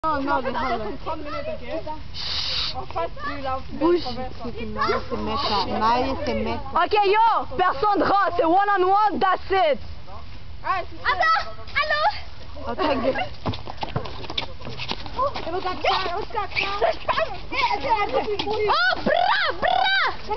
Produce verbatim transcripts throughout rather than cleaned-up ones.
Non, non, déjalo. trente minutes, ok? On fasse plus la Bouge. Nadie se meta, nadie se meta. Ok, yo, personne rentre, c'est one on one, that's it. Attends, allô? Ok, Oh, bra, bra!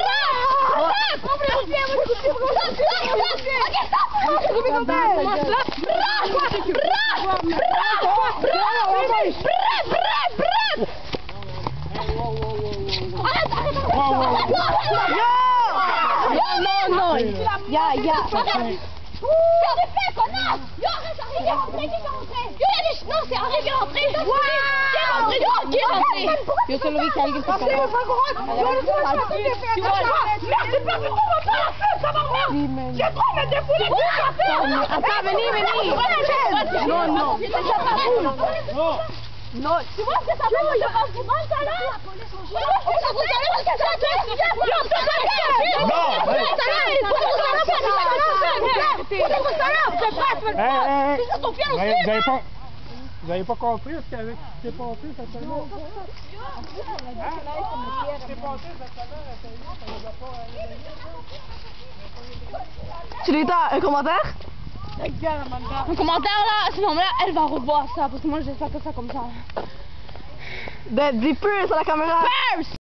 Non, non, ya, ya. Faire des faits, connard! Yo, arrête, arrête, qui est rentré, qui est rentré? Yo, il y a des... Non, c'est Henri qui est rentré! Qui est rentré? Yo, qui est rentré? yo solo vi que alguien se cayó. Merde, c'est pas pourquoi on va pas la faire, ça va bien! J'ai trop me défouler tout la faire! Attends, venez, venez. Non, non. Non! Non. Tu vois ce que ça fait? Je passe du mal, ça là? Vous avez pas... Vous avez pas compris ce qu'avec ce qui s'est passé cette semaine? Hein? Ce qui s'est passé cette semaine, ça nous a pas... Tu dis un commentaire? Regarde, Amanda! Un commentaire là, sinon là, elle va revoir ça, parce que moi j'espère que ça comme ça. Ben, dis plus à la caméra. First!